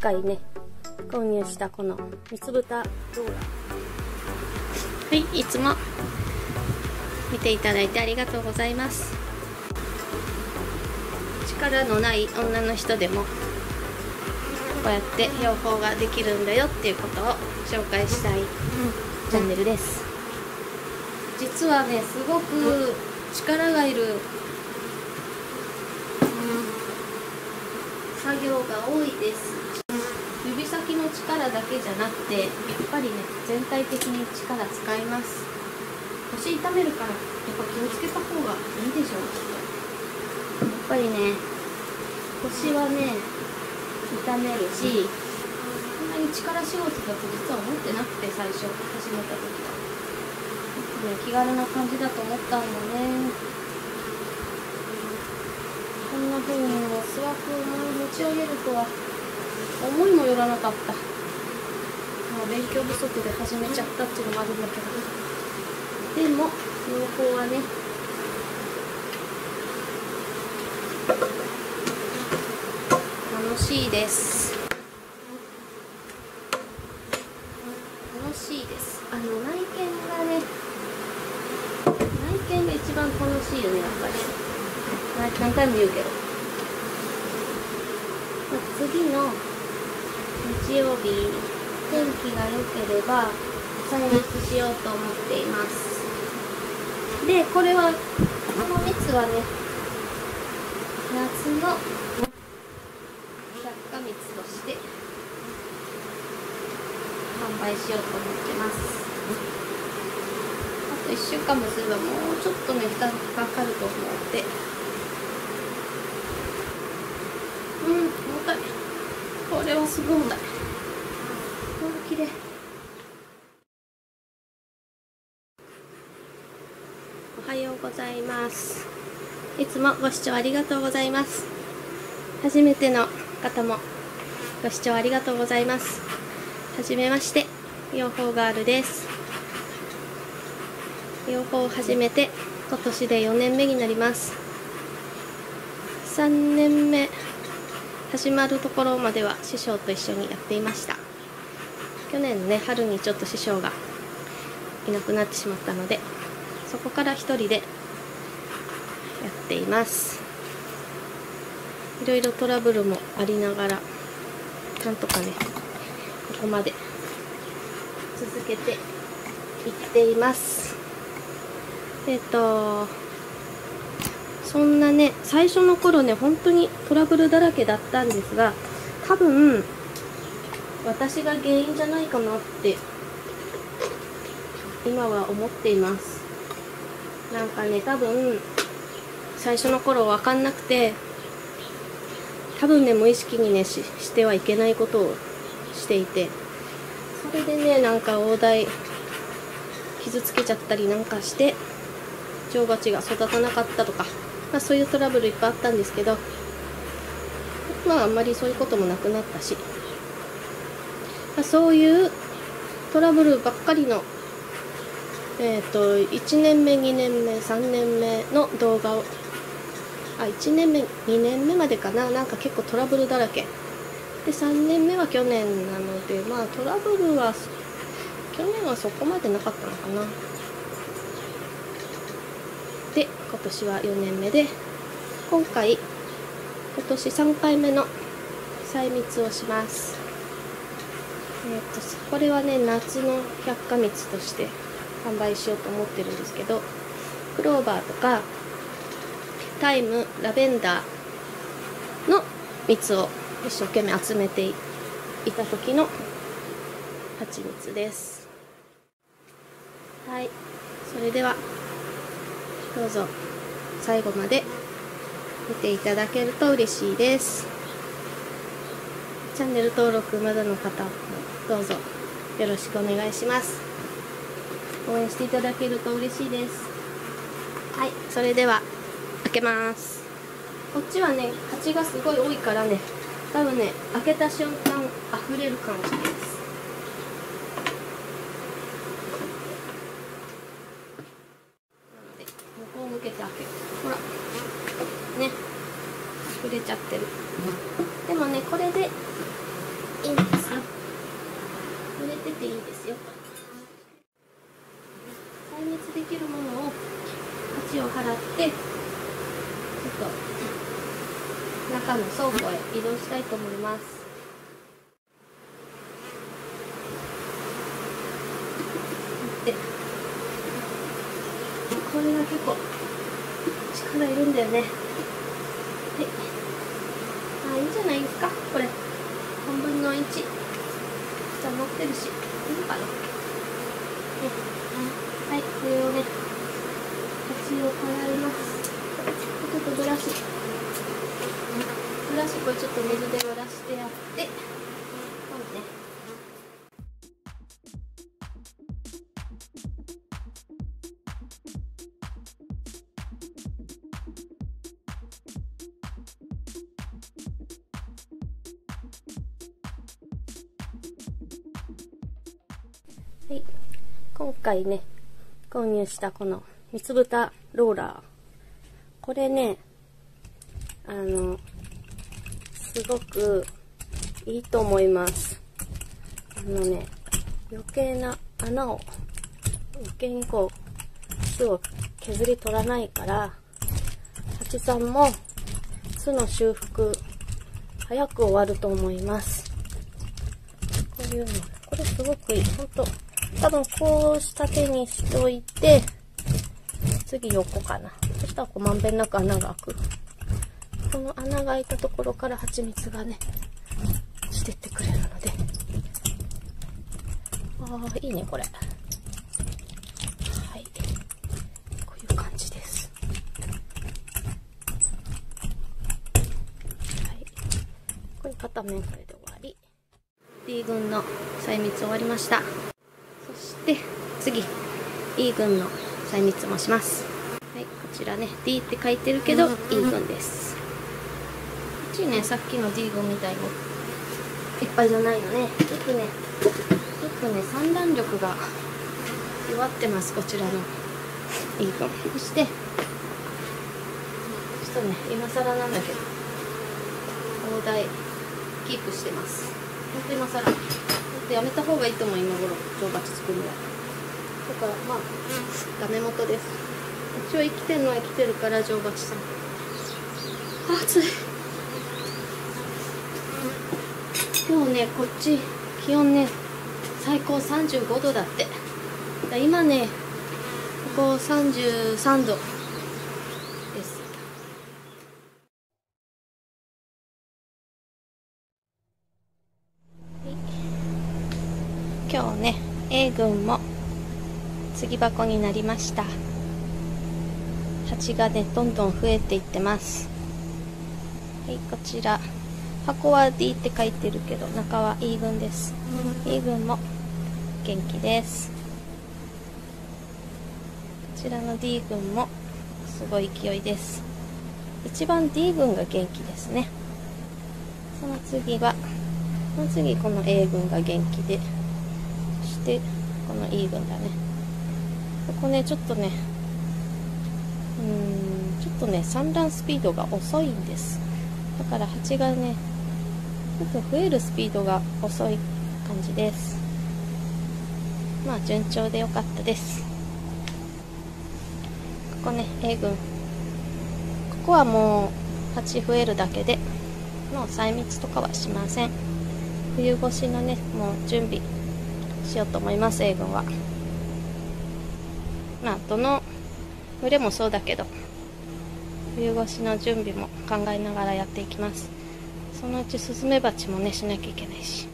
回ね購入したこの三つ蓋ローラー、はい、いつも見ていただいてありがとうございます。力のない女の人でもこうやって養蜂ができるんだよっていうことを紹介したいチャンネルです。実はね、すごく力がいる作業が多いです。指先の力だけじゃなくて、やっぱりね、全体的に力使います。腰痛めるから、やっぱ気をつけた方がいいでしょう。やっぱりね、腰はね、痛めるし、そんなに力仕事だと実は思ってなくて、最初始めた時は。気軽な感じだと思ったんだね。こんな風に巣枠を持ち上げるとは思いもよらなかった。勉強不足で始めちゃったっていうのもあるんだけど、でも養蜂はね、楽しいです。楽しいです。内見がね、内見が一番楽しいよね、やっぱり。何回も言うけど。次の日曜日、天気が良ければ採蜜しようと思っています。で、これは、この蜜はね、夏の百花蜜として販売しようと思ってます。あと1週間もすればもうちょっとね、負担かかると思って。重たい。これはすごい重たい。綺麗。おはようございます。いつもご視聴ありがとうございます。初めての方もご視聴ありがとうございます。はじめまして、養蜂ガールです。養蜂を始めて今年で4年目になります。3年目始まるところまでは師匠と一緒にやっていました。去年のね、春にちょっと師匠がいなくなってしまったので、そこから一人でやっています。いろいろトラブルもありながら、なんとかね、ここまで続けていっています。そんなね、最初の頃ね、本当にトラブルだらけだったんですが、多分私が原因じゃないかなって今は思っています。なんかね、多分最初の頃分かんなくて、多分ね、無意識にね、してはいけないことをしていて、それでね、なんか大台傷つけちゃったりなんかして女王蜂が育たなかったとか、そういうトラブルいっぱいあったんですけど、あんまりそういうこともなくなったし、そういうトラブルばっかりの1年目2年目3年目の動画を、1年目2年目までかな、なんか結構トラブルだらけで、3年目は去年なので、トラブルは去年はそこまでなかったのかな。で、今年は4年目で、今年3回目の採蜜をします。これはね、夏の百花蜜として販売しようと思ってるんですけど、クローバーとかタイム、ラベンダーの蜜を一生懸命集めていた時の蜂蜜です。はい、それではどうぞ最後まで見ていただけると嬉しいです。チャンネル登録まだの方もどうぞよろしくお願いします。応援していただけると嬉しいです。はい、それでは開けます。こっちはね、蜂がすごい多いからね、多分ね、開けた瞬間溢れる感じです。向こう向けて開ける。ほらね、溢れちゃってる。でもね、これでいいんですよ。濡れてていいんですよ。耐熱できるものを鉢を払ってちょっと中の倉庫へ移動したいと思います。でこれが結構力いるんだよね。はい、あ、いいんじゃないですか。これ3分の1じゃ乗ってるし、いいのかな。はい、これをね、鉢を払います。ちょっとブラシこれちょっと水で濡らしてやって、はい、今回ね購入したこの三つ蓋ローラー、これねすごくいいと思います。余計な穴を余計にこう巣を削り取らないから、蜂さんも巣の修復早く終わると思います。こういうの、これすごくいい。ほんと多分こうした手にしておいて、次横かな。そしたらこうまんべんなく穴が開く。この穴が開いたところから蜂蜜がねしてってくれるので、いいねこれ。はい、こういう感じです。はい、これ片面これで終わり。 D 群の細蜜終わりました。そして次 E 群の細蜜もします。はい、こちらね D って書いてるけど E 群です。こっちね、さっきの D 群みたいにいっぱいじゃないのね。ちょっとね産卵力が弱ってます、こちらの E 群。そしてちょっとね今更なんだけど大台キープしてます。ほんと今更ちょっとやめた方がいいと思う、今頃女王蜂作るのは。だからまあダメ元です。一応生きてるのは生きてるから、女王蜂さん。暑い。今日ねこっち気温ね最高35度だって。今ねここ33度です。今日ね A 群も継ぎ箱になりました。蜂がねどんどん増えていってます。はい、こちら箱は D って書いてるけど中は E 群です。E 群も元気です。こちらの D 群もすごい勢いです。一番 D 群が元気ですね。その次この A 群が元気で、そしてこの E 群だね。ここねちょっとね産卵スピードが遅いんです。だから蜂がねちょっと増えるスピードが遅い感じです。まあ順調でよかったです。ここね A 群、ここはもう蜂増えるだけでもう細蜜とかはしません。冬越しのねもう準備しようと思います。 A 群はまあどの群れもそうだけど冬越しの準備も考えながらやっていきます。そのうちスズメバチもねしなきゃいけないし。